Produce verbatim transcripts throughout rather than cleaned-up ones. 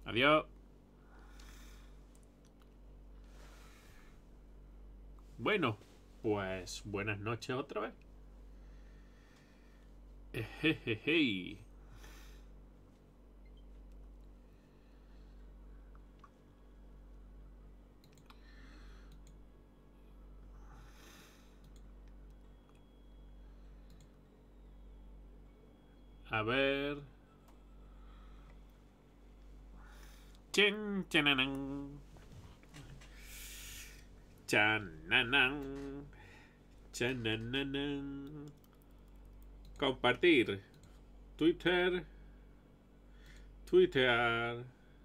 Adiós. Bueno, pues buenas noches otra vez. Ejejeje. A ver. Chen, chananán. Chananán. Chananán. Compartir. Twitter. Twitter.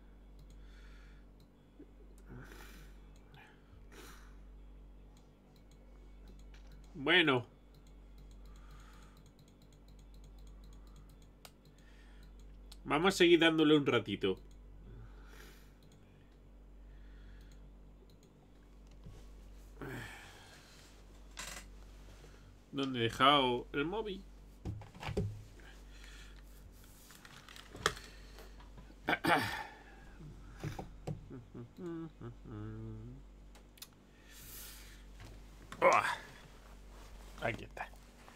Bueno. Vamos a seguir dándole un ratito. ¿Dónde he dejado el móvil? Aquí está.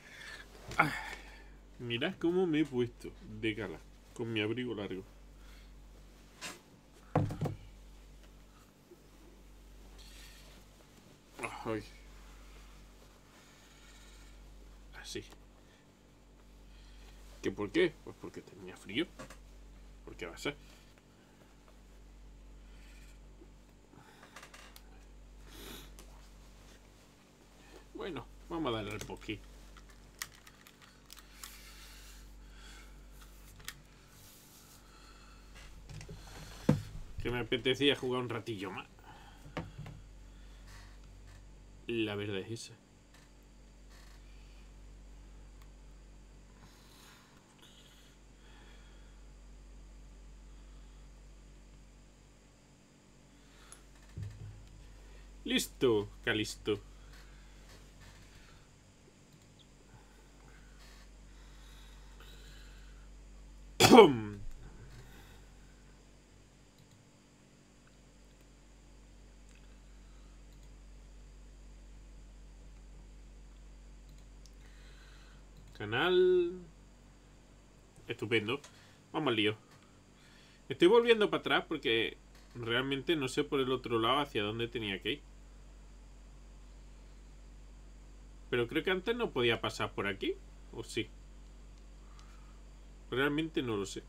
Mirad cómo me he puesto de gala con mi abrigo largo. Ay. Así. ¿Qué por qué? Pues porque tenía frío. ¿Por qué va a ser? Bueno, vamos a darle al poquí. Que me apetecía jugar un ratillo más. La verdad es esa. Listo, Calisto. ¡Pum! Canal. Estupendo. Vamos al lío. Estoy volviendo para atrás porque realmente no sé por el otro lado hacia dónde tenía que ir. Pero creo que antes no podía pasar por aquí. ¿O sí? Realmente no lo sé.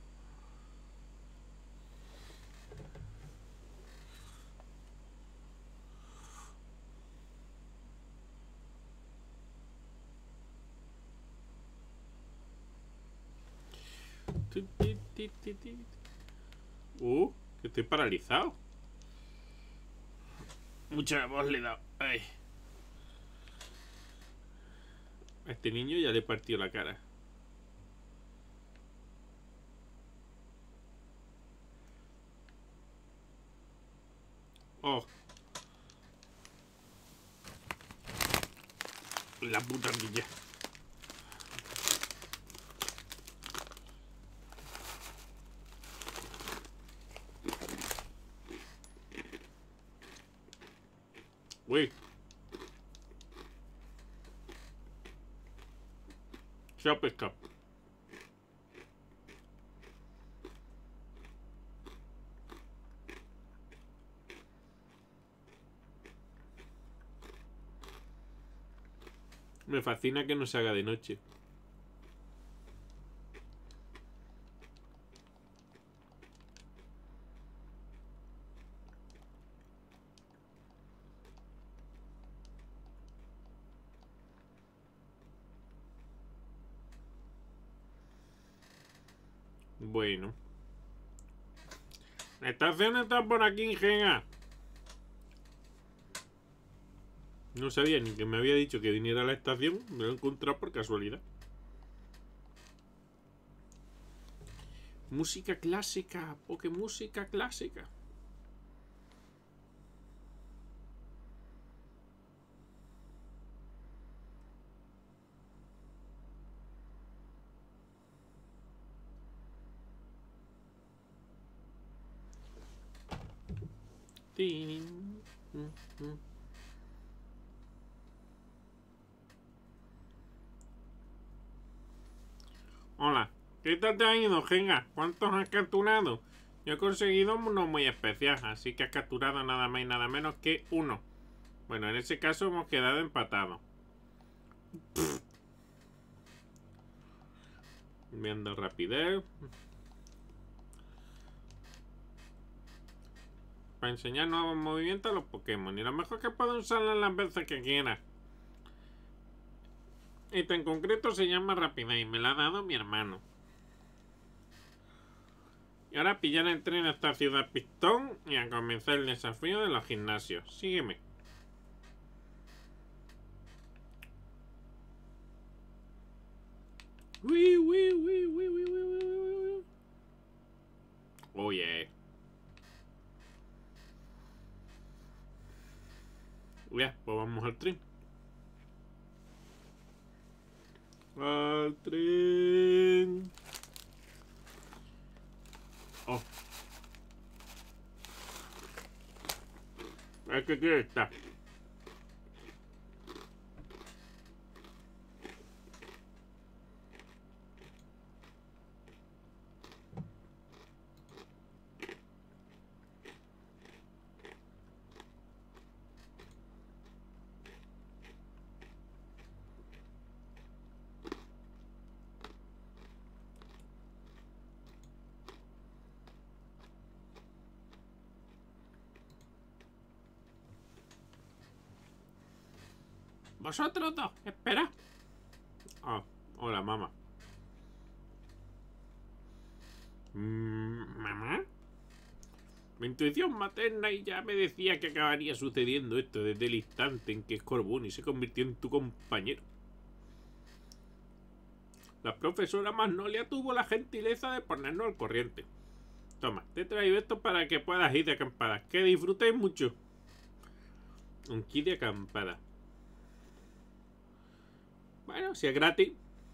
Uh, que estoy paralizado. Mucha voz le he dado. Ay. A este niño ya le partió la cara. Oh. La puta ardilla. Uy. Se ha pescado. Me fascina que no se haga de noche. Bueno. La estación está por aquí, Ingenga. No sabía ni que me había dicho que viniera a la estación. Me lo he encontrado por casualidad. Música clásica. Porque música clásica. Tin. Hola, ¿qué tal te ha ido, Genga? ¿Cuántos has capturado? Yo he conseguido uno muy especial, así que has capturado nada más y nada menos que uno. Bueno, en ese caso hemos quedado empatados. Viendo rapidez. Para enseñar nuevos movimientos a los Pokémon. Y lo mejor es que puedo usarlos las veces que quiera. Este en concreto se llama Rapidez y me lo ha dado mi hermano. Y ahora pillar el tren hasta Ciudad Pistón y a comenzar el desafío de los gimnasios. Sígueme. Uy, uy, uy, uy, uy, uy, uy. Oh yeah. Ya, pues vamos al tren. Al tren. Oh. Es que aquí está. Vosotros dos, espera. Oh, hola, mamá. Mm, ¿Mamá? Mi intuición materna y ya me decía que acabaría sucediendo esto desde el instante en que Scorbunny se convirtió en tu compañero. La profesora Magnolia tuvo la gentileza de ponernos al corriente. Toma, te he traído esto para que puedas ir de acampada. Que disfrutéis mucho. Un kit de acampada. Bueno, si es gratis.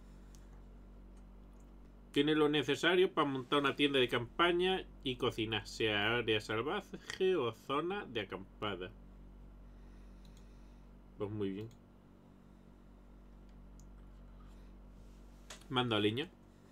Tiene lo necesario para montar una tienda de campaña y cocinar, sea área salvaje o zona de acampada. Pues muy bien. Manda leña.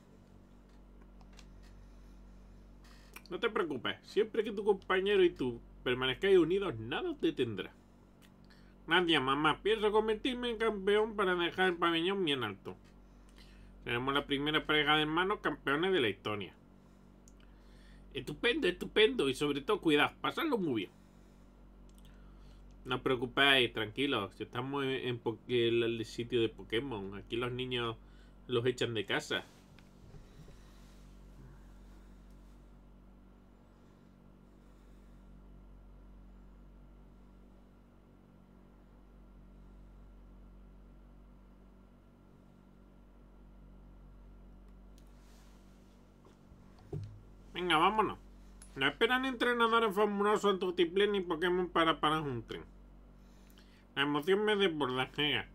No te preocupes, siempre que tu compañero y tú permanezcáis unidos, nada os detendrá. Nadia, mamá, pienso convertirme en campeón para dejar el pabellón bien alto. Seremos la primera pareja de hermanos campeones de la historia. Estupendo, estupendo. Y sobre todo, cuidado, pasadlo muy bien. No os preocupéis, tranquilos. Si estamos en, en el sitio de Pokémon, aquí los niños los echan de casa. Venga, vámonos. No esperan entrenadores famosos en Tutiplén ni Pokémon para parar un tren. La emoción me desborda, Gega.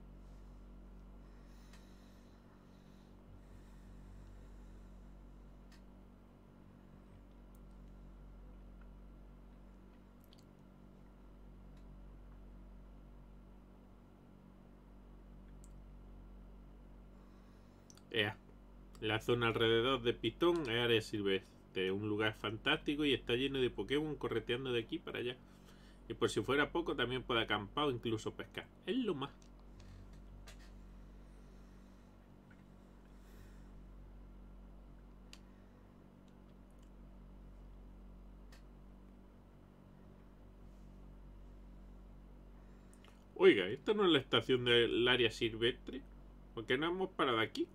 Ea. La zona alrededor de Pitón es área silvestre, un lugar fantástico y está lleno de Pokémon correteando de aquí para allá. Y por si fuera poco, también puede acampar o incluso pescar. Es lo más. Oiga, ¿esta no es la estación del área silvestre? ¿Por qué no hemos parado aquí?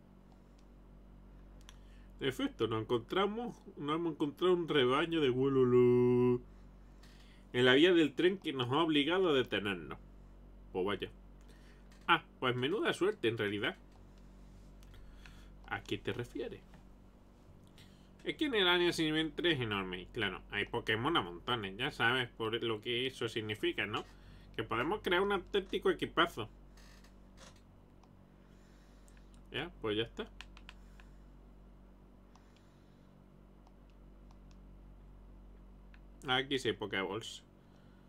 En efecto, nos encontramos, nos hemos encontrado un rebaño de Wololo en la vía del tren que nos ha obligado a detenernos. Pues vaya. Ah, pues menuda suerte en realidad. ¿A qué te refieres? Es que en el área silvestre es enorme y claro, hay Pokémon a montones, ya sabes por lo que eso significa, ¿no? Que podemos crear un auténtico equipazo. Ya, pues ya está. Aquí sí hay Pokéballs.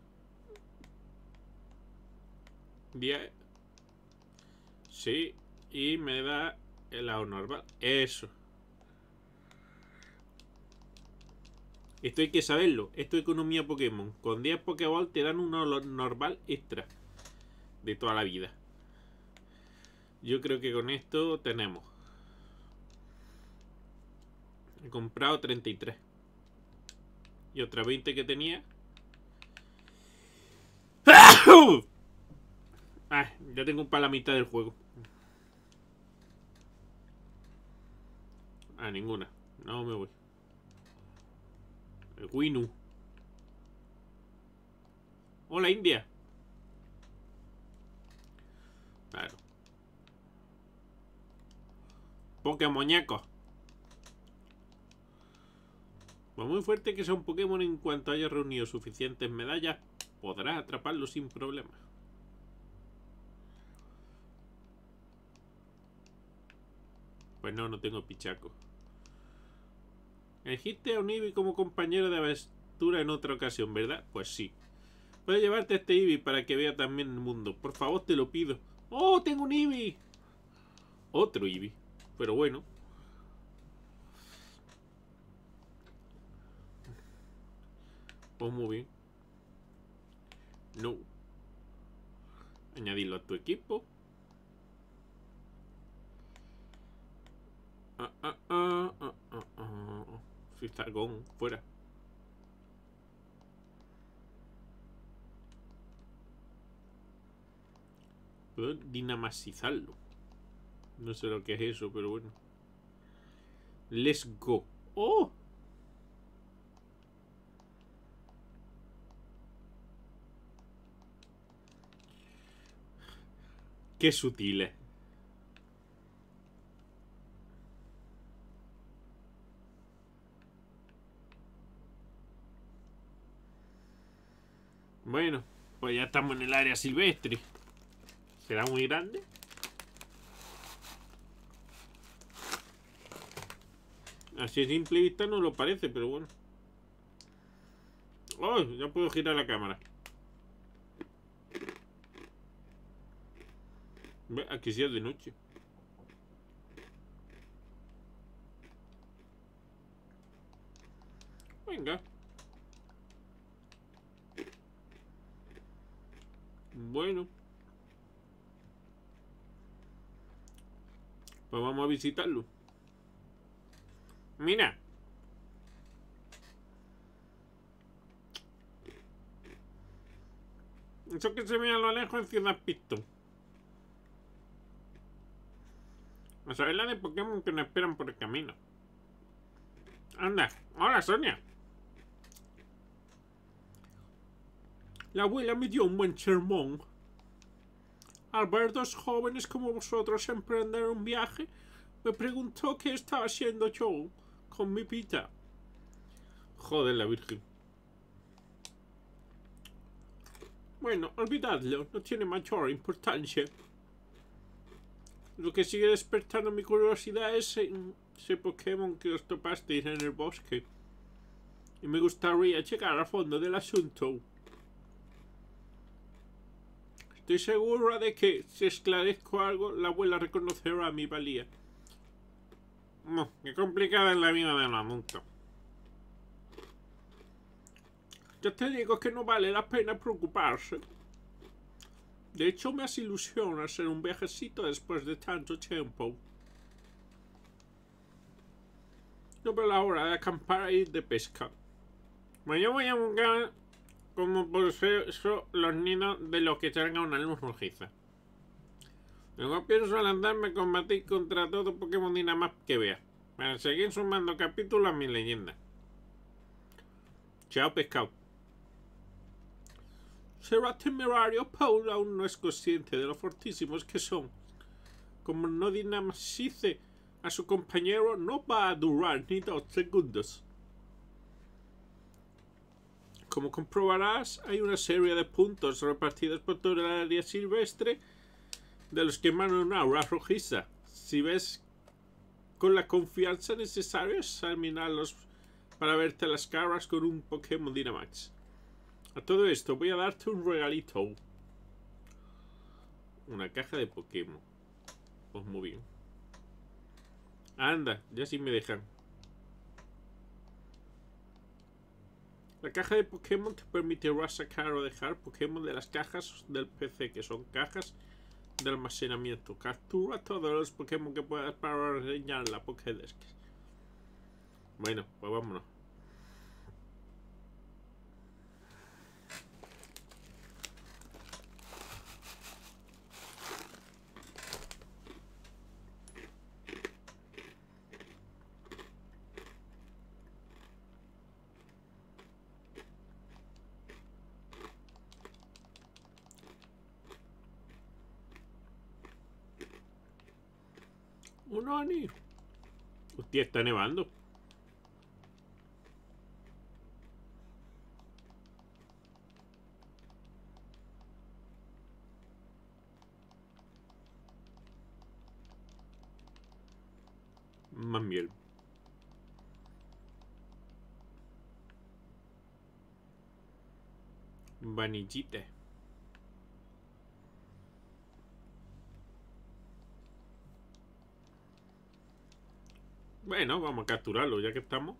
diez. Sí. Y me da el A O normal. Eso. Esto hay que saberlo. Esto es economía Pokémon. Con diez Pokéball te dan uno normal extra. De toda la vida. Yo creo que con esto tenemos. He comprado treinta y tres. Y otra veinte que tenía. Ah, ya tengo para la mitad del juego. Ah, ninguna. No me voy. El Winu. Hola, India. Claro. Pokémoñaco. Por muy fuerte que sea un Pokémon, en cuanto haya reunido suficientes medallas, podrás atraparlo sin problema. Pues no, no tengo Pichaco. Elegiste a un Eevee como compañero de aventura en otra ocasión, ¿verdad? Pues sí. Puedes llevarte a este Eevee para que vea también el mundo. Por favor, te lo pido. ¡Oh, tengo un Eevee! Otro Eevee. Pero bueno. Pues muy bien. No. Añadirlo a tu equipo. Ah, ah, ah, ah, ah, ah. Fistargón, fuera. Puedo dinamasizarlo. No sé lo que es eso, pero bueno. Let's go. ¡Oh! Qué sutiles. Bueno, pues ya estamos en el área silvestre. ¿Será muy grande? Así a simple vista no lo parece, pero bueno. ¡Oh! Ya puedo girar la cámara. Ve, aquí sí es de noche. Venga. Bueno. Pues vamos a visitarlo. Mira. Eso que se ve a lo lejos en Ciudad Pistón. A saber la de Pokémon que nos esperan por el camino. Anda. Hola, Sonia. La abuela me dio un buen sermón. Al ver dos jóvenes como vosotros emprender un viaje, me preguntó qué estaba haciendo yo con mi pita. Joder, la virgen. Bueno, olvidadlo, no tiene mayor importancia. Lo que sigue despertando mi curiosidad es ese Pokémon que os topasteis en el bosque. Y me gustaría llegar al fondo del asunto. Estoy segura de que, si esclarezco algo, la abuela reconocerá mi valía. No, qué complicada es la vida de un adulto. Ya te digo que no vale la pena preocuparse. De hecho, me hace ilusión hacer un viajecito después de tanto tiempo. No veo la hora de acampar e ir de pesca. Bueno, yo voy a buscar, como por eso, los nidos de los que salga una luz rojiza. Luego pienso lanzarme a combatir contra todo Pokémon Dynamax que vea, para seguir sumando capítulos a mi leyenda. Chao, pescado. Será temerario, Paul aún no es consciente de lo fortísimos que son. Como no dinamice a su compañero, no va a durar ni dos segundos. Como comprobarás, hay una serie de puntos repartidos por toda el área silvestre de los que emanan una aura rojiza. Si ves con la confianza necesaria, examinarlos para verte las caras con un Pokémon Dynamax. A todo esto voy a darte un regalito. Una caja de Pokémon. Pues muy bien. Anda, ya sí me dejan. La caja de Pokémon te permitirá sacar o dejar Pokémon de las cajas del P C, que son cajas de almacenamiento. Captura todos los Pokémon que puedas para rellenar la Pokédex. Bueno, pues vámonos. Un Oni. Hostia, está nevando. Más miel. Vanillite. Bueno, vamos a capturarlo ya que estamos.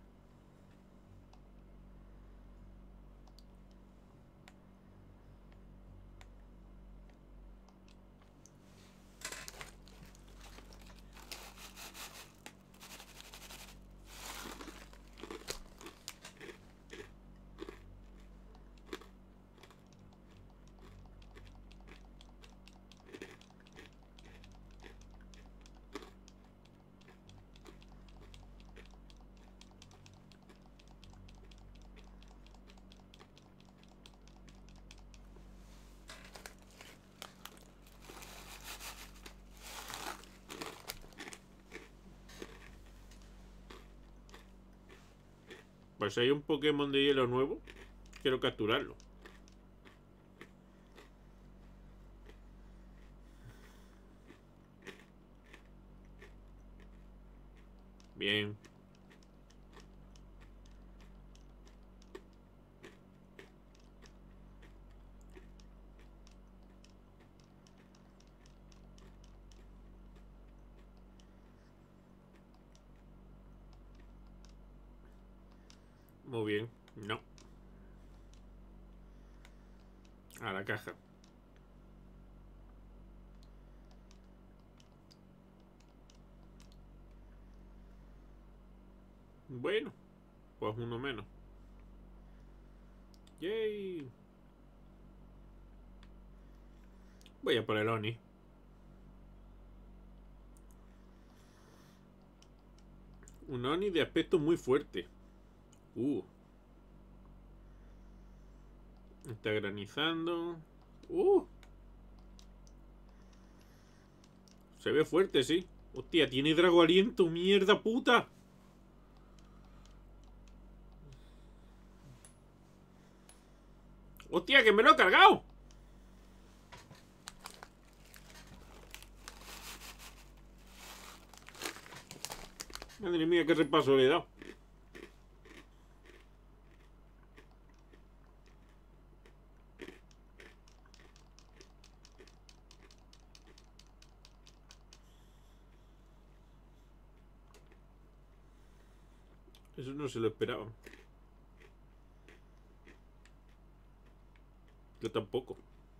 Pues si hay un Pokémon de hielo nuevo, quiero capturarlo. Bien. Muy bien. No. A la caja. Bueno. Pues uno menos. Yay. Voy a por el Oni. Un Oni de aspecto muy fuerte. Uh. Está granizando. Uh. Se ve fuerte, sí. Hostia, tiene Drago Aliento, mierda puta. Hostia, que me lo he cargado. Madre mía, qué repaso le he dado. Eso no se lo esperaba. Yo tampoco.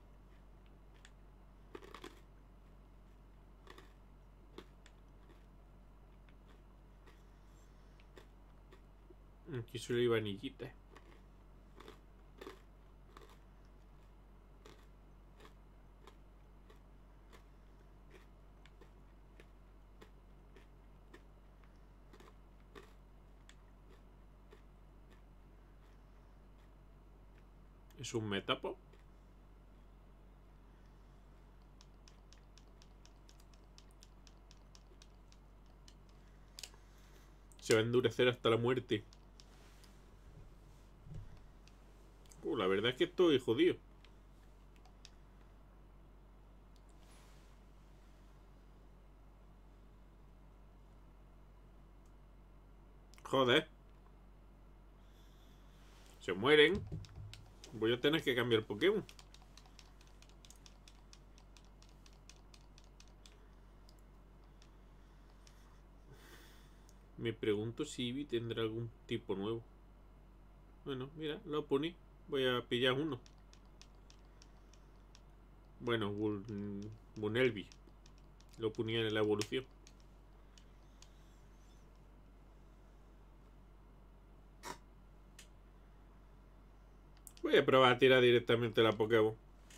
Aquí solo hay vanillita. ¿Es un Metapo? Se va a endurecer hasta la muerte. Uh, la verdad es que estoy jodido. Joder. Se mueren. Voy a tener que cambiar Pokémon. Me pregunto si Eevee tendrá algún tipo nuevo. Bueno, mira, lo poní. Voy a pillar uno. Bueno, Bun Bunelby. Lo ponía en la evolución. Voy a probar a tirar directamente la Pokéball.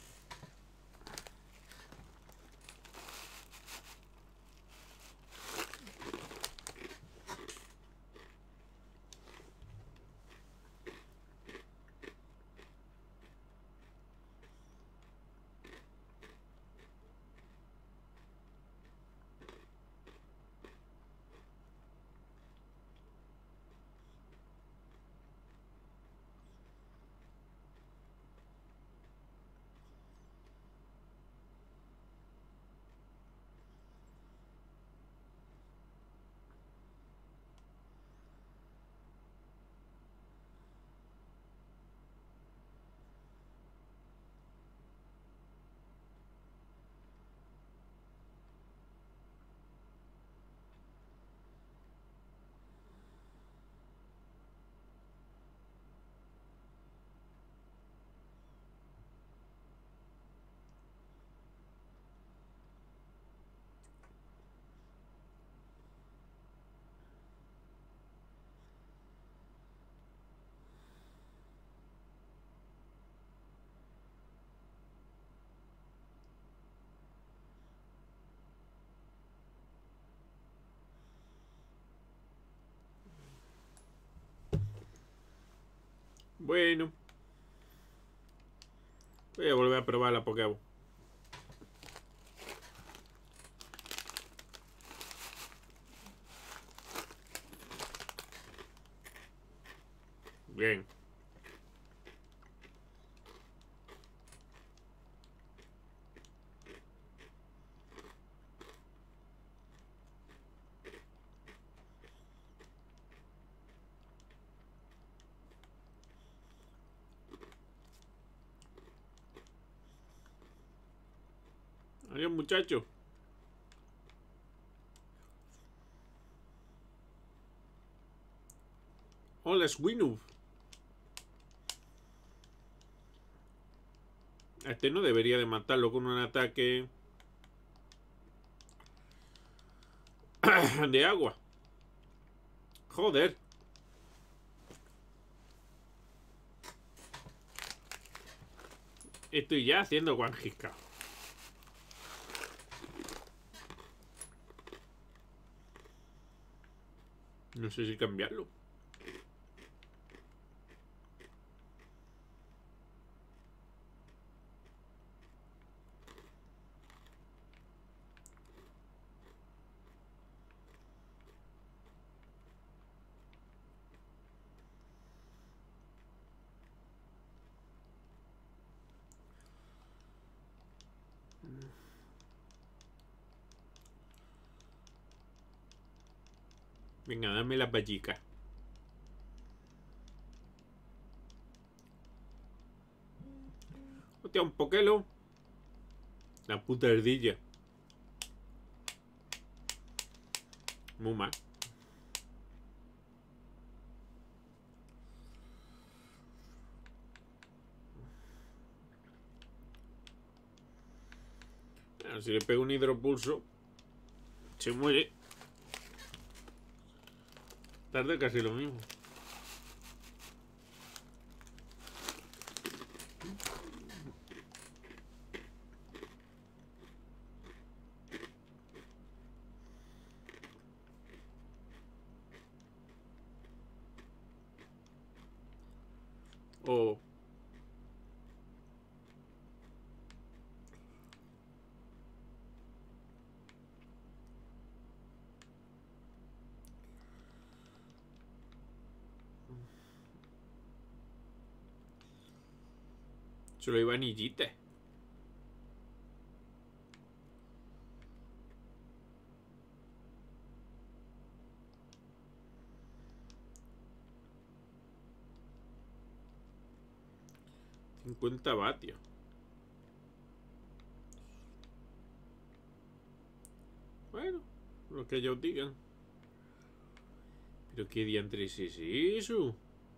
Bueno. Voy a volver a probar la Pokéball. Bien. Adiós, muchacho. Hola, Swinub. Este no debería de matarlo con un ataque de agua. Joder. Estoy ya haciendo Guanjisca. No sé si cambiarlo. Venga, dame la vallica. Hostia, un Pokelo. La puta ardilla. Muy mal. Bueno, si le pego un hidropulso, se muere. Tarda casi lo mismo. Oh. Solo iba anillite. cincuenta vatios. Bueno, lo que ellos digan. ¿Pero qué diantres es eso?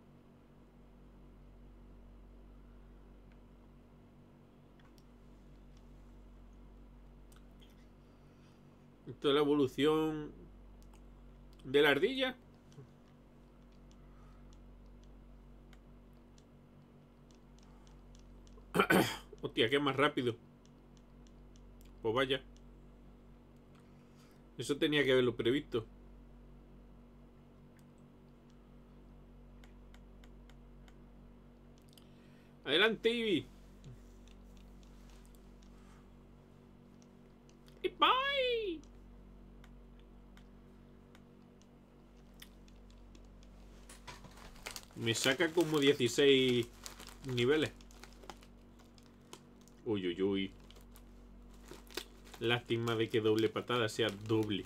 ¿Esto es la evolución de la ardilla? Hostia, que es más rápido. Pues vaya. Eso tenía que haberlo previsto. Adelante, Ivy. Y bye. Me saca como dieciséis niveles. Uy, uy, uy. Lástima de que doble patada sea doble.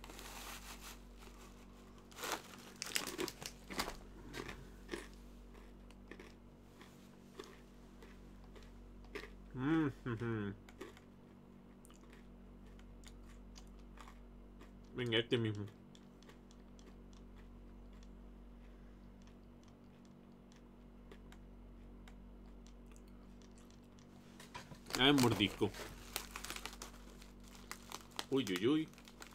Mm -hmm. Venga, este mismo. Ah, es mordisco. Uy, uy, uy.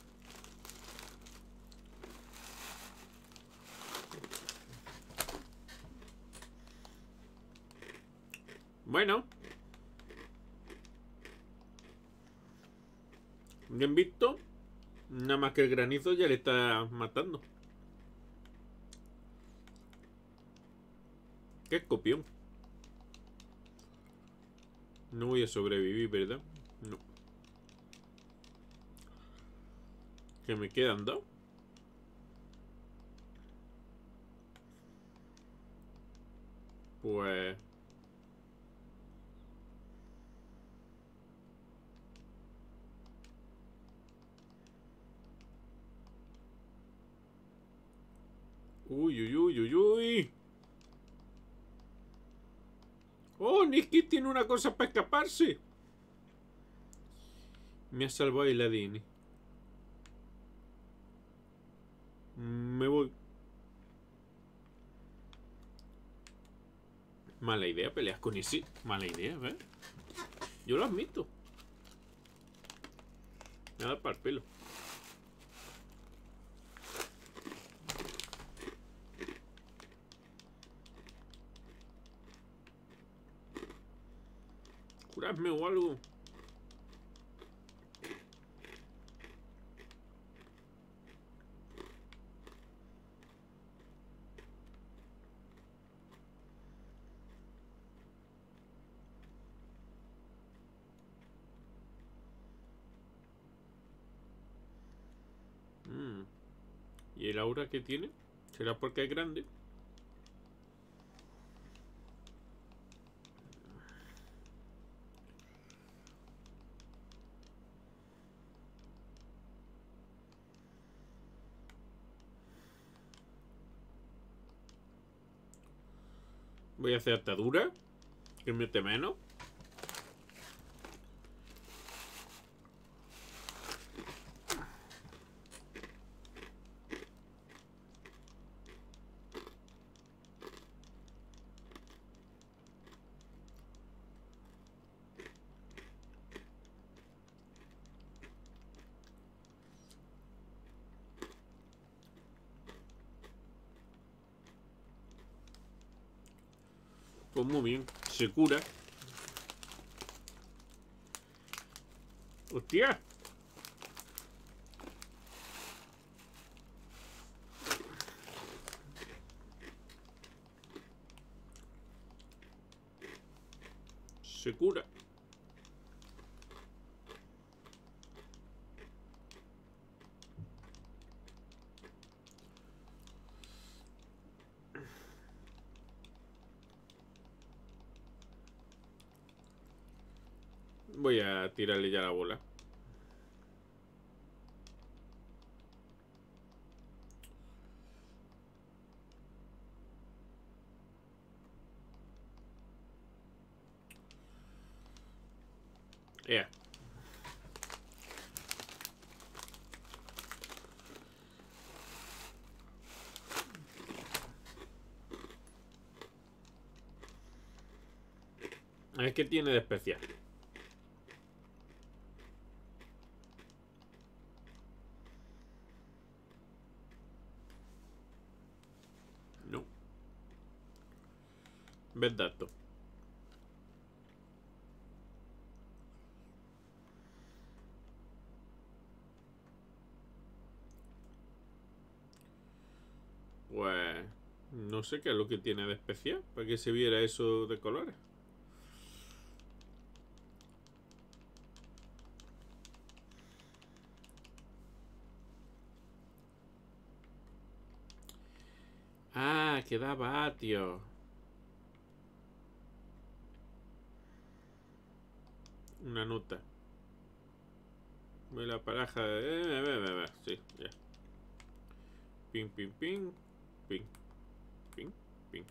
Bueno. Bien visto. Nada más que el granizo ya le está matando. Qué escopión. No voy a sobrevivir, ¿verdad? No. ¿Que me quedan dos? Pues... Uy, uy, uy, uy, uy. Oh, Niski tiene una cosa para escaparse. Me ha salvado el A D N. Me voy. Mala idea peleas con ese. Mala idea, ¿ves? Yo lo admito. Me da para el pelo. Curadme o algo. Mm. ¿Y el aura que tiene? ¿Será porque es grande? Voy a hacer atadura. Que mete menos. Pues muy bien. Se cura. ¡Hostia! Se cura. Voy a tirarle ya la bola. Ea. A ver qué tiene de especial. No. Ves dato. Pues no sé qué es lo que tiene de especial para que se viera eso de colores. Ah, que da vatio. Una nota. Ve la paraja de... Eh, ve, ve, ve. Sí, ya. Ping, ping, ping. Ping, ping, ping.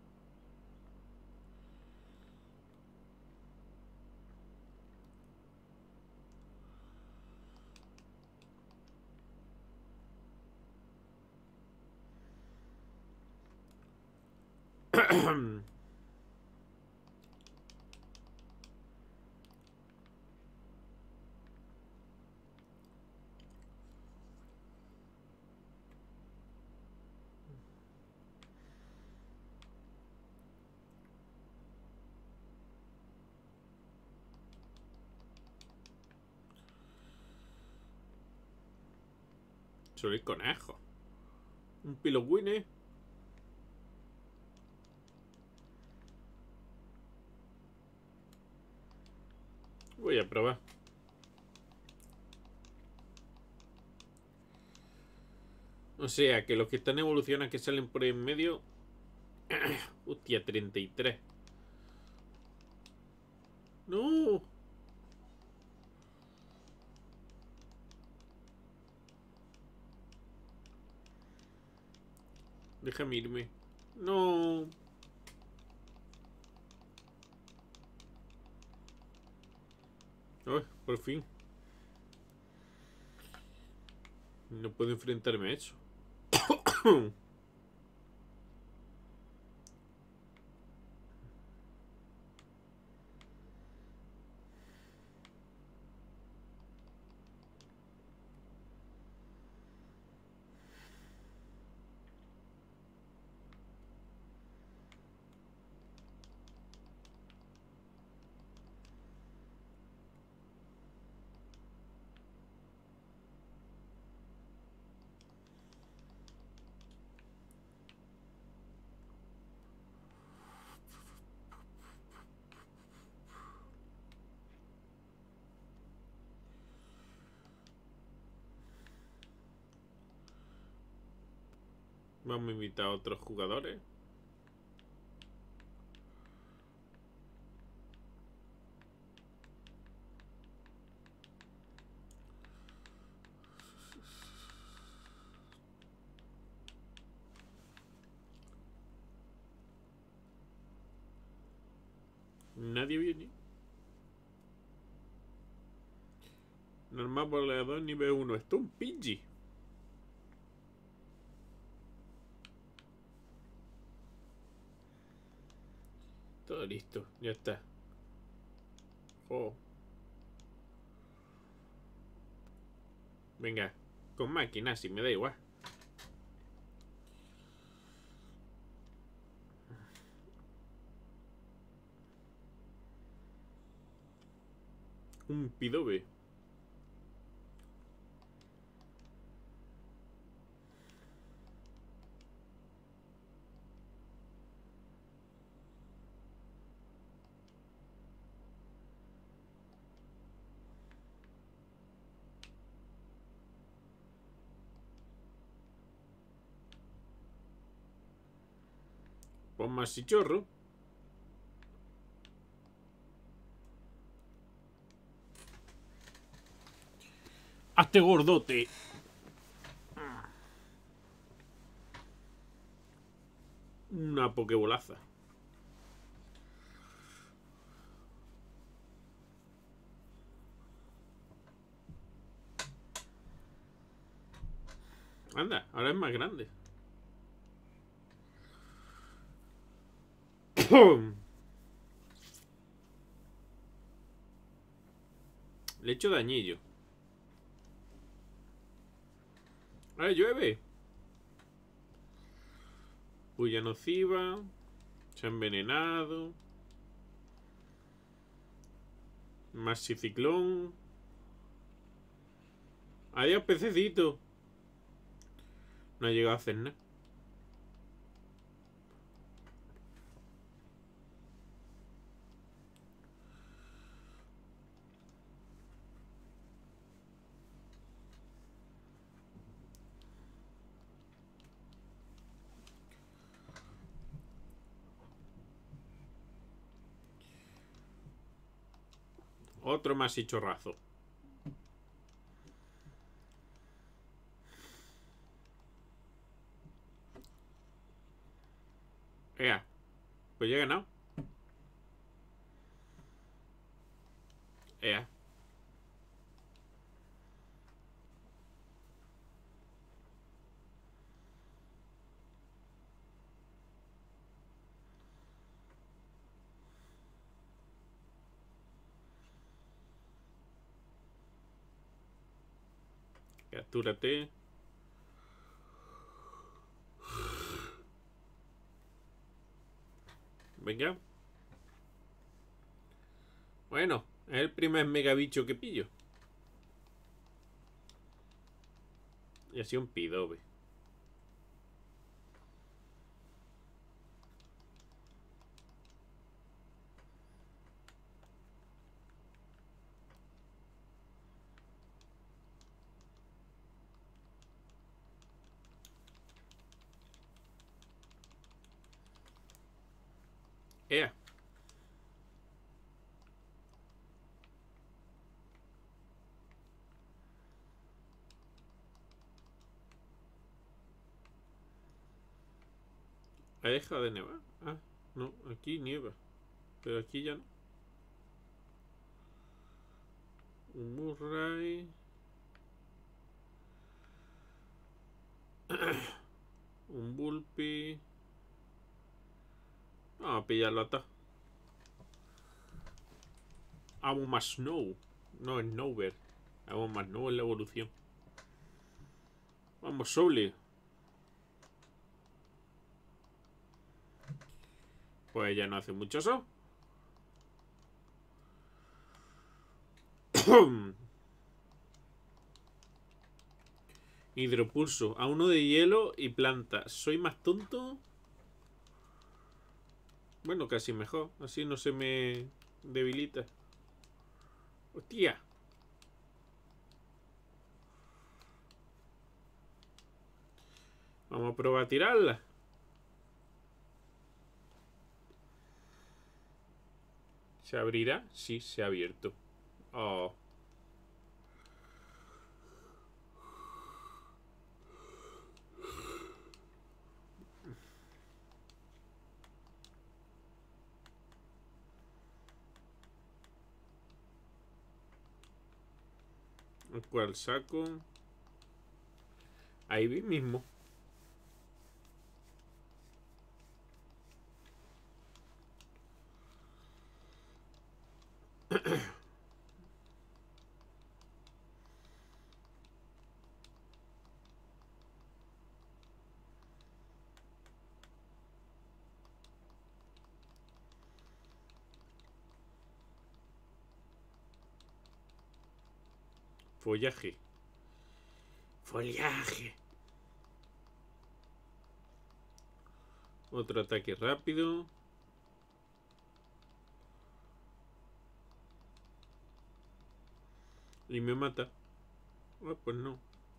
Soy el conejo. Un pilogüine. Voy a probar. O sea, que los que están evolucionando que salen por ahí en medio... Hostia, treinta y tres. No. Déjame irme. No. Ay, por fin. No puedo enfrentarme a eso. Vamos a invitar a otros jugadores. Nadie viene. Normal goleador nivel uno. Esto es un Pidgey. Todo listo. Ya está. Oh. Venga. Con máquinas, si me da igual. Un Pidove. Pon más chichorro. Hazte gordote. Una pokebolaza. Anda, ahora es más grande. Le echo dañillo. ¡Ah, llueve! Puya nociva. Se ha envenenado. Maxiciclón. Adiós, pececito. No ha llegado a hacer nada. Otro más y chorrazo. Ea. Pues ya he ganado. Ea. Captúrate. Venga. Bueno, es el primer megabicho que pillo. Y así un pidobe. Ea. ¿Ha dejado de nevar? Ah, no, aquí nieva. Pero aquí ya no. Un Murray. Un Bulpi. Vamos a pillarlo hasta. Hago más Snow. No es Snover. Hago más Snow en la evolución. Vamos, Soule. Pues ya no hace mucho eso. Hidropulso. A uno de hielo y planta. ¿Soy más tonto? Bueno, casi mejor. Así no se me debilita. ¡Hostia! Vamos a probar a tirarla. ¿Se abrirá? Sí, se ha abierto. Oh. ¿El cual saco? Ahí mismo. Follaje. Follaje. Otro ataque rápido. Y me mata. Ah, pues no.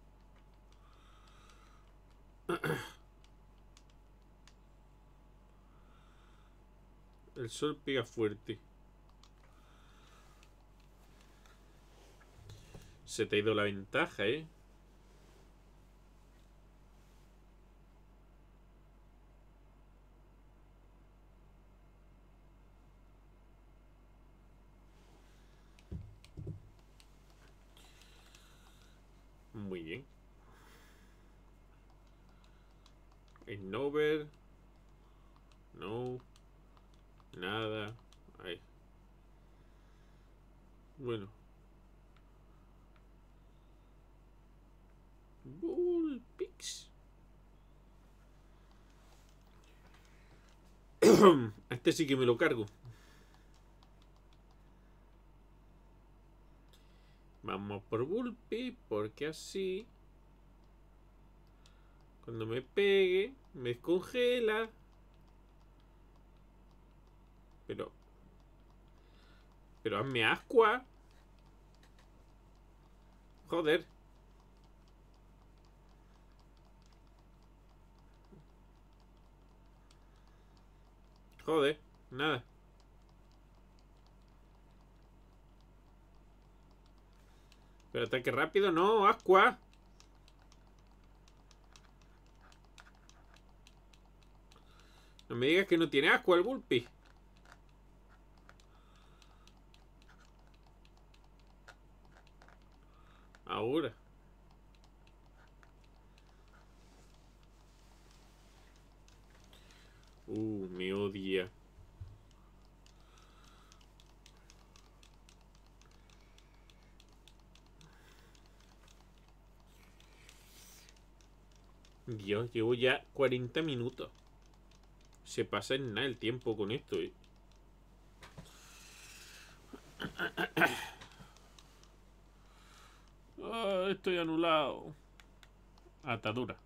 El sol pega fuerte. Se te ha ido la ventaja, ¿eh? Muy bien. Snover. No. Nada. Ahí. Bueno. Este sí que me lo cargo. Vamos por Vulpix, porque así, cuando me pegue, me descongela. Pero... Pero hazme ascua. Joder. Joder, nada. Pero ataque rápido, no, ascua. No me digas que no tiene ascua el Vulpix. Ahora. Uh, me odia. Dios, llevo ya cuarenta minutos. Se pasa en nada el tiempo con esto, eh. Oh, estoy anulado. Atadura.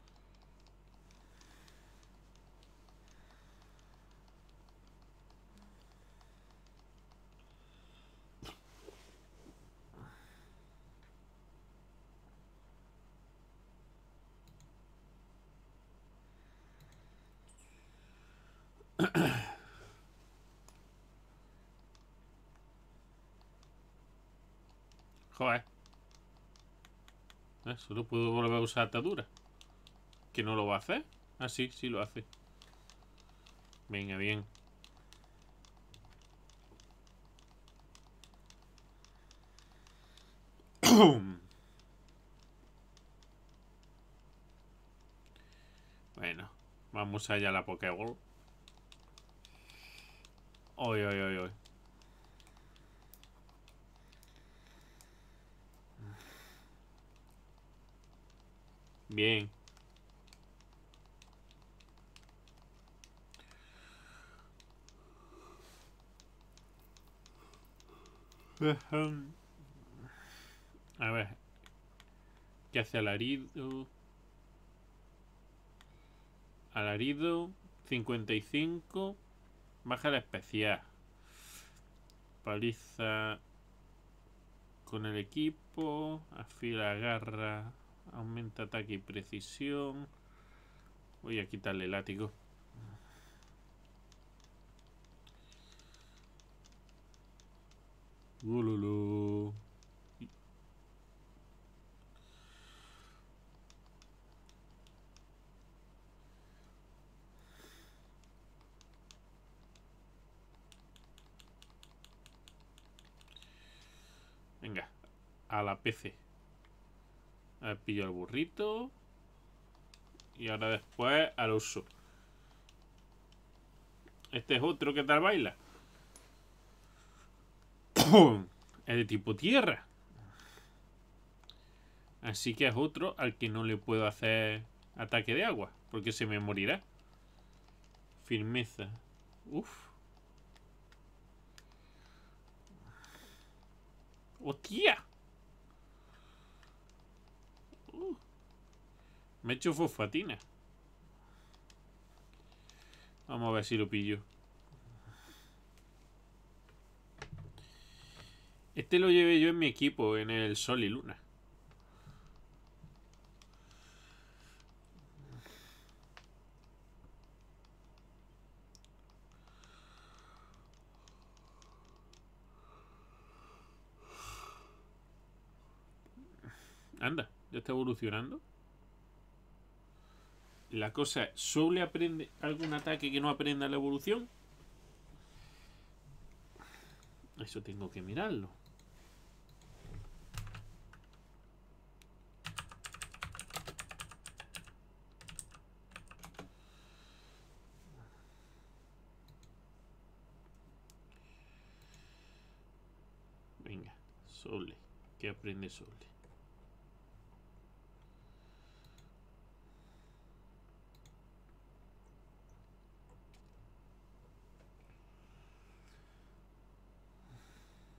Joder. Eh, solo puedo volver a usar atadura. ¿Que no lo va a hacer? Ah, sí, sí lo hace. Venga, bien. Bueno, vamos allá a la Pokéball. Oy, oy, oy, oy. Bien. A ver. ¿Qué hace alarido? Alarido. cincuenta y cinco. Baja la especial. Paliza con el equipo. Afila, garra. Aumenta ataque y precisión. Voy a quitarle el látigo. Ululu. Venga, a la P C. A ver, pillo al burrito. Y ahora después al uso. Este es otro que tal baila. Es de tipo tierra. Así que es otro al que no le puedo hacer ataque de agua. Porque se me morirá. Firmeza. Uf. ¡Hostia! Uh. Me he hecho fosfatina. Vamos a ver si lo pillo. Este lo llevé yo en mi equipo, en el Sol y Luna. Anda, ya está evolucionando. La cosa es, ¿Soule aprende algún ataque que no aprenda la evolución? Eso tengo que mirarlo. Venga, Soule. ¿Qué aprende Soule?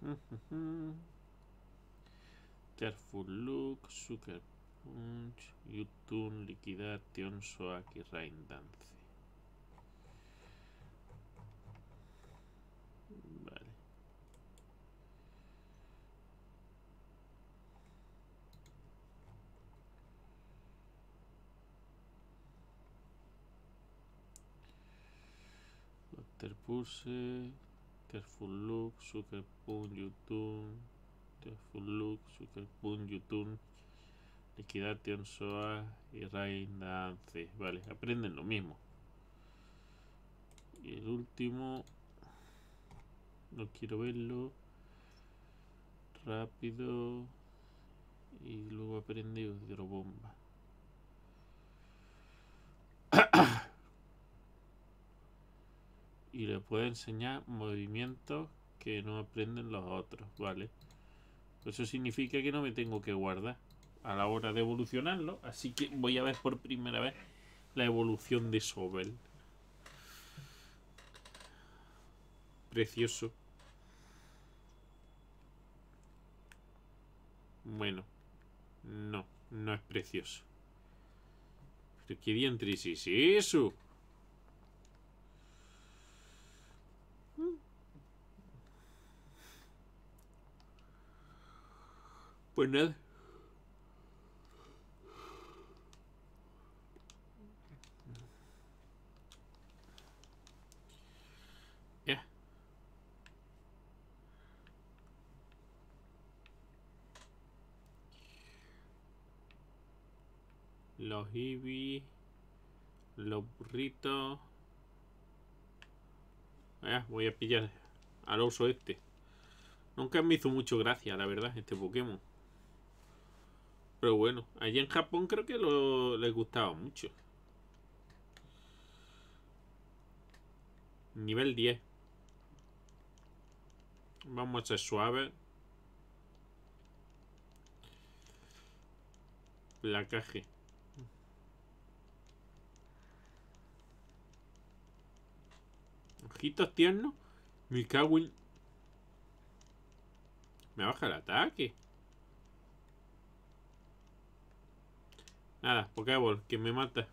Carrefour Look, Sucker Punch, YouTube, Liquidation, Soak y Rain Dance. Vale. Waterpulse, Carrefour Look, Sucker Punch, YouTube, Carrefour Look, Sucker Punch, YouTube, Liquidation, Soak y Rain Dance. Vale, aprenden lo mismo. Y el último, no quiero verlo. Rápido. Y luego aprende hidrobomba. Y le puedo enseñar movimientos que no aprenden los otros, ¿vale? Eso significa que no me tengo que guardar a la hora de evolucionarlo. Así que voy a ver por primera vez la evolución de Sobel. Precioso. Bueno, no, no es precioso. Pero qué diantres es eso. Pues nada. Ya. Los ibis. Los burritos. Ya, voy a pillar al oso este. Nunca me hizo mucho gracia, la verdad, este Pokémon. Pero bueno, allí en Japón creo que lo, les gustaba mucho. Nivel diez. Vamos a ser suaves. Placaje. Ojitos tiernos. Me cago en... Me baja el ataque. Nada, Pokéball, que me mata.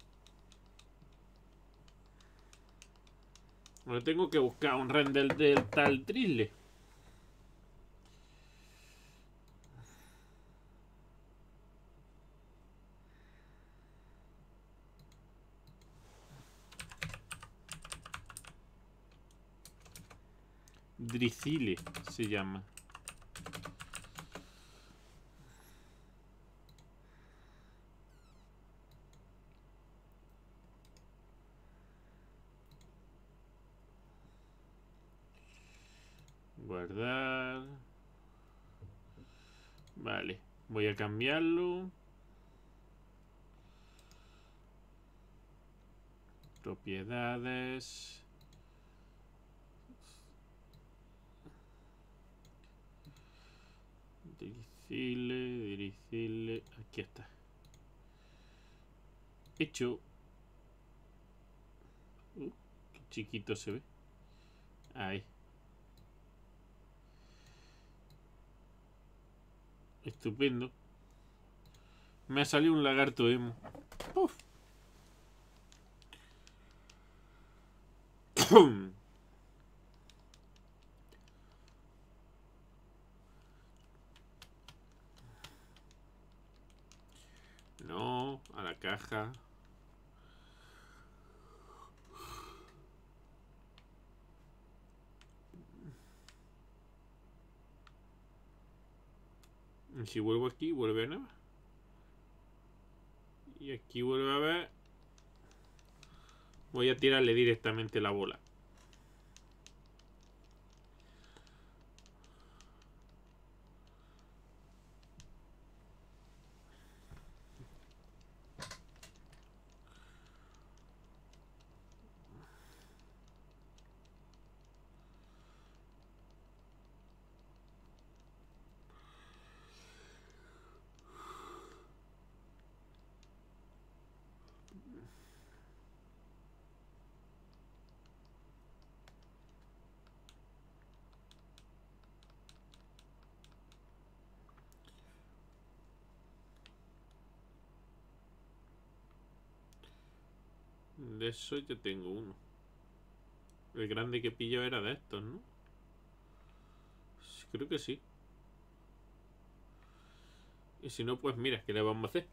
Ahora tengo que buscar un render del tal Trisle. Dricile se llama. Guardar. Vale, voy a cambiarlo. Propiedades. Dirigirle, dirigirle. Aquí está. Hecho. Uh, qué chiquito se ve. Ahí. Estupendo. Me ha salido un lagarto emo. Uf. No, a la caja. Y si vuelvo aquí, vuelve a nada. Y aquí vuelve a ver. Voy a tirarle directamente la bola. De eso yo tengo uno. El grande que pillo era de estos, ¿no? Creo que sí. Y si no, pues mira, ¿qué le vamos a hacer?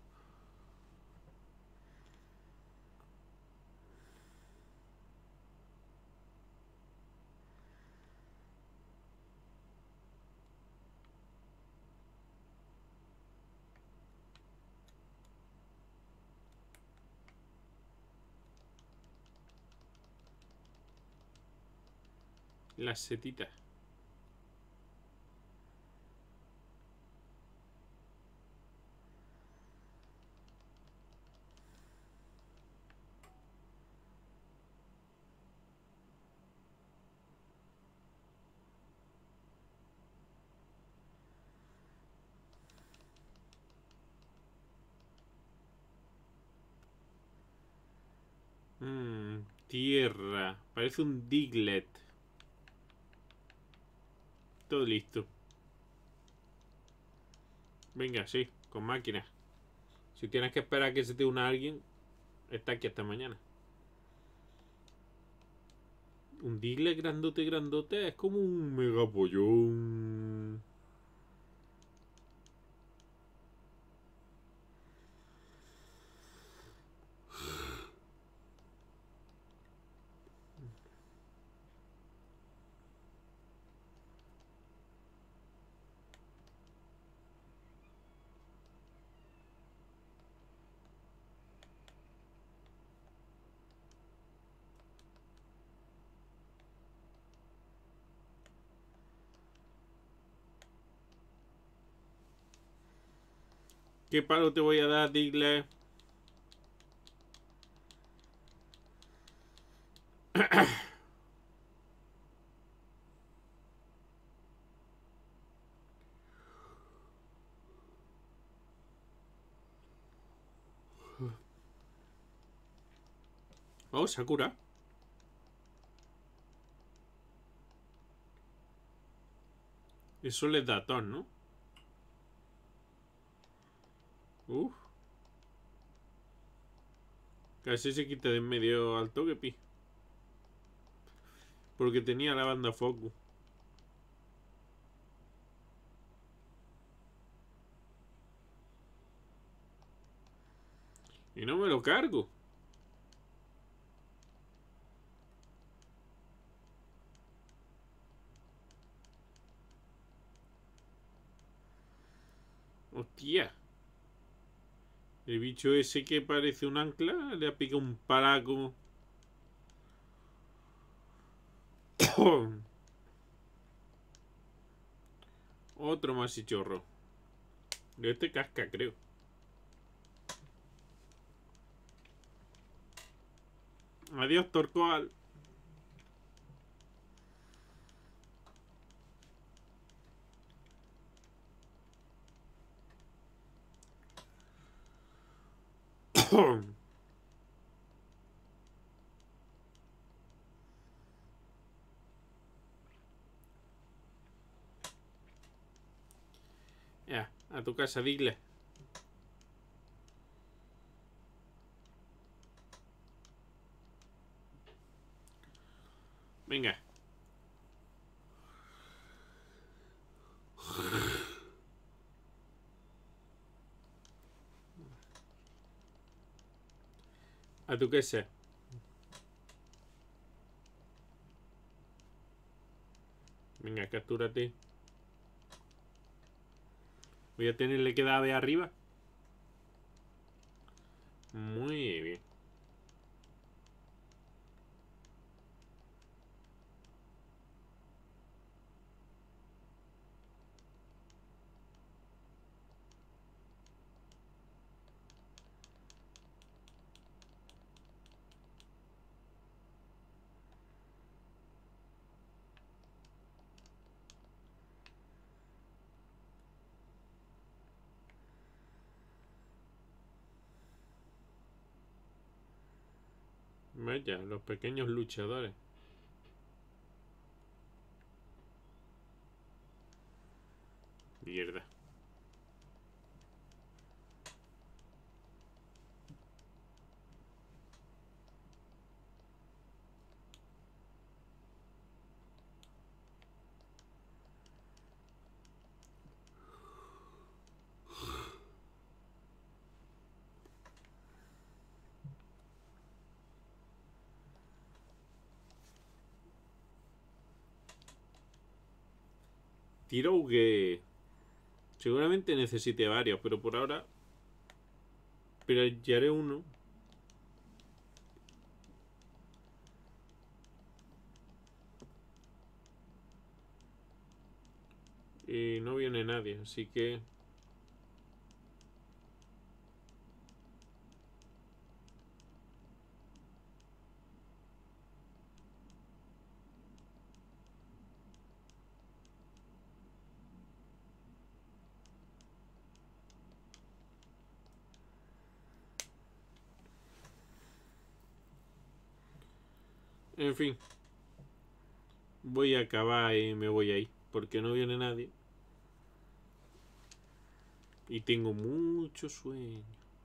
Las setitas. Mmm, tierra. Parece un Diglett. Todo listo. Venga, sí, con máquinas. Si tienes que esperar a que se te una alguien, está aquí hasta mañana. Un Diglett grandote, grandote. Es como un megapollón. ¿Qué palo te voy a dar, Diglett? Oh, Sakura. Eso les da tos, ¿no? Uf. Casi se quita de en medio al toque, pi. Porque tenía la banda Focus. Y no me lo cargo. Hostia. El bicho ese que parece un ancla le ha picado un paraco. Otro masichorro. De este casca, creo. Adiós, Torcoal. Ya, a tu casa, Diglett. Venga. A tu casa. Venga, captúrate. Voy a tenerle que dar de arriba. Muy bien. Vaya, los pequeños luchadores. Mierda. Tiro que seguramente necesite varios, pero por ahora pillaré uno. Y no viene nadie, así que... En fin. Voy a acabar y me voy ahí, porque no viene nadie. Y tengo mucho sueño.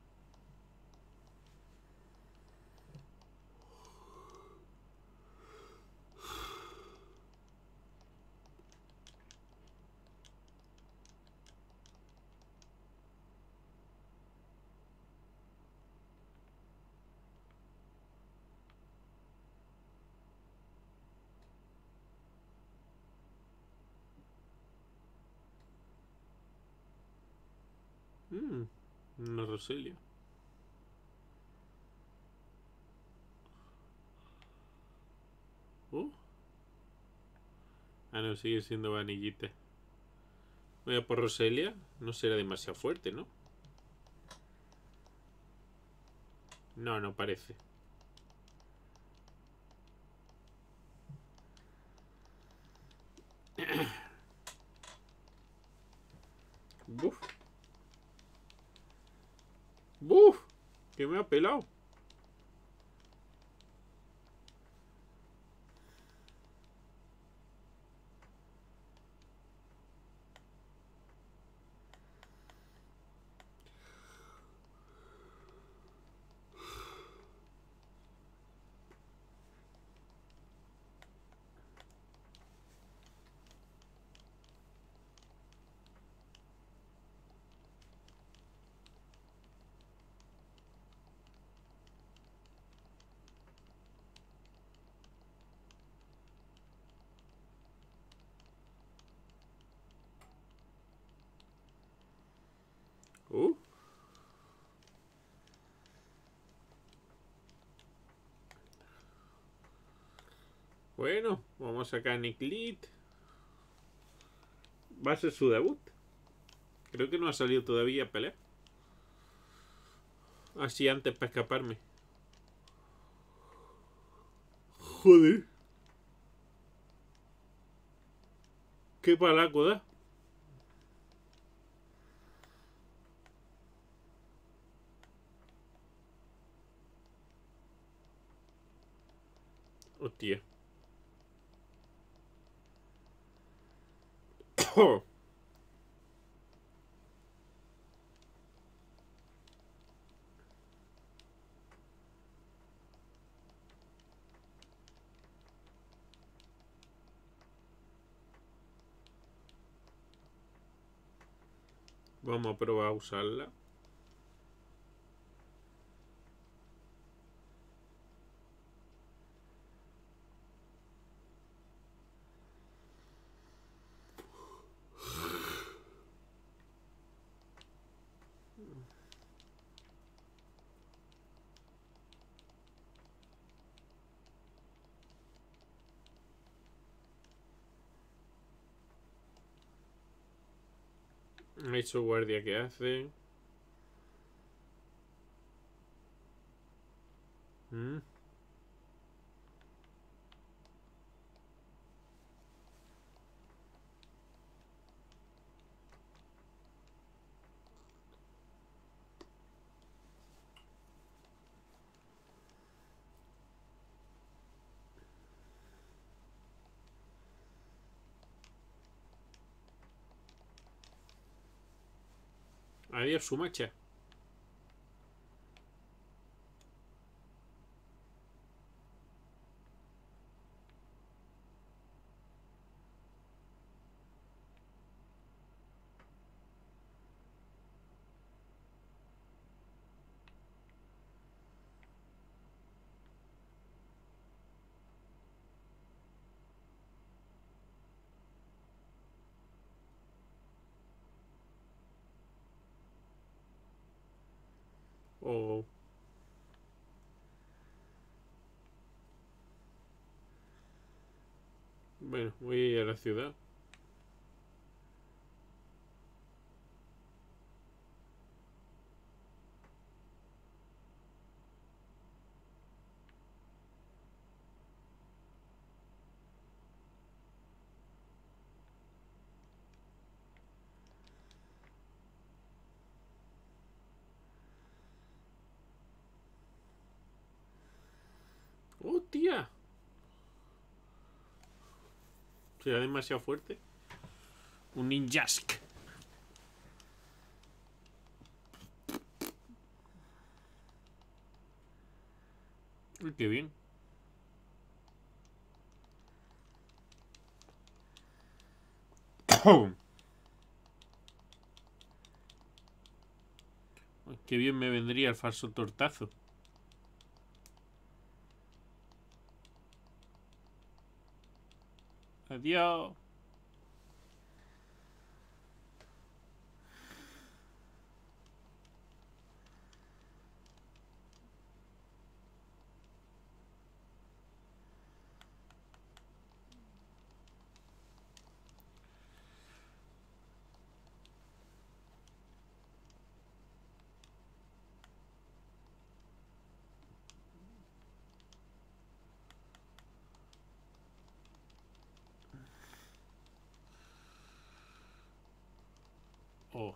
Mmm, una Roselia. Oh. Ah, no, sigue siendo vanillita. Voy a por Roselia. No será demasiado fuerte, ¿no? No, no parece. Buf. Buf. Que me ha pelado. Uh. Bueno, vamos a sacar a Nick Lead. Va a ser su debut. Creo que no ha salido todavía a pelear. Así antes para escaparme. Joder. Qué palaco da. Hostia. Vamos a probar a usarla. Eso guardia que hace. ¿Mm? Adiós, su macha. o... Bueno, voy a ir a la ciudad. ¡Hostia! Será demasiado fuerte. Un ninjask. Uy, qué bien. Uy, qué bien me vendría el falso tortazo. Adiós. Oh.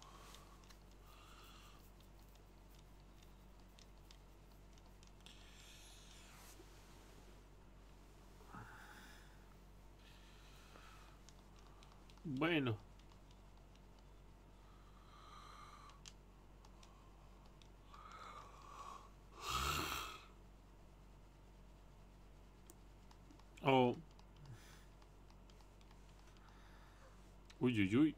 Bueno. Oh. Uy, uy, uy.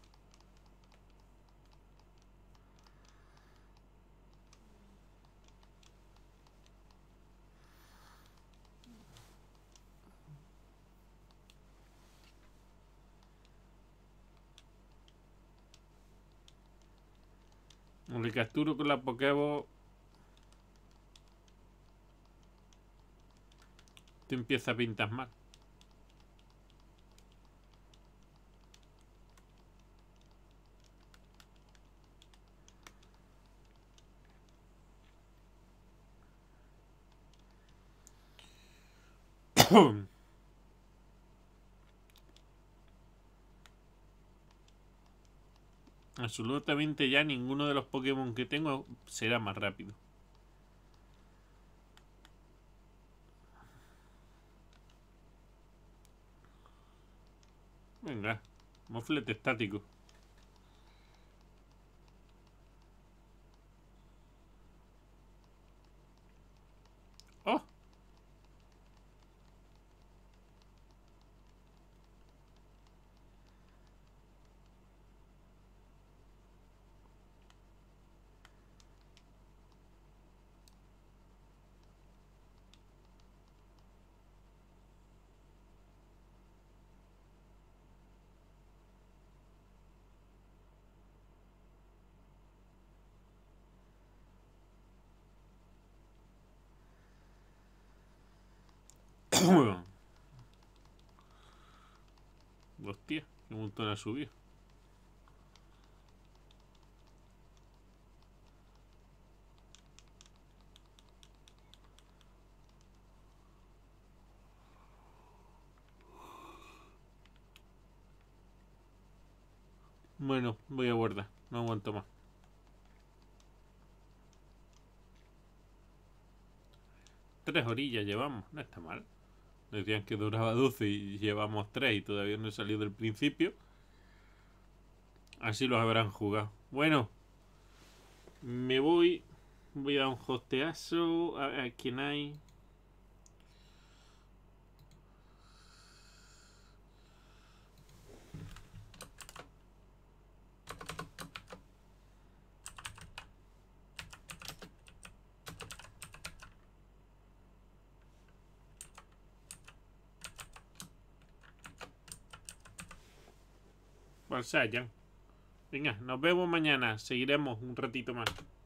Le capturo con la Pokéball. Te empieza a pintar mal. Absolutamente ya ninguno de los Pokémon que tengo será más rápido. Venga, moflete estático. ¡Oh! Hostia, qué montón ha subido. Bueno, voy a guardar. No aguanto más. Tres orillas llevamos. No está mal. Decían que duraba doce y llevamos tres y todavía no he salido del principio. Así los habrán jugado. Bueno, me voy. Voy a dar un hosteazo. A ver a quién hay. Balsayan. Venga, nos vemos mañana. Seguiremos un ratito más.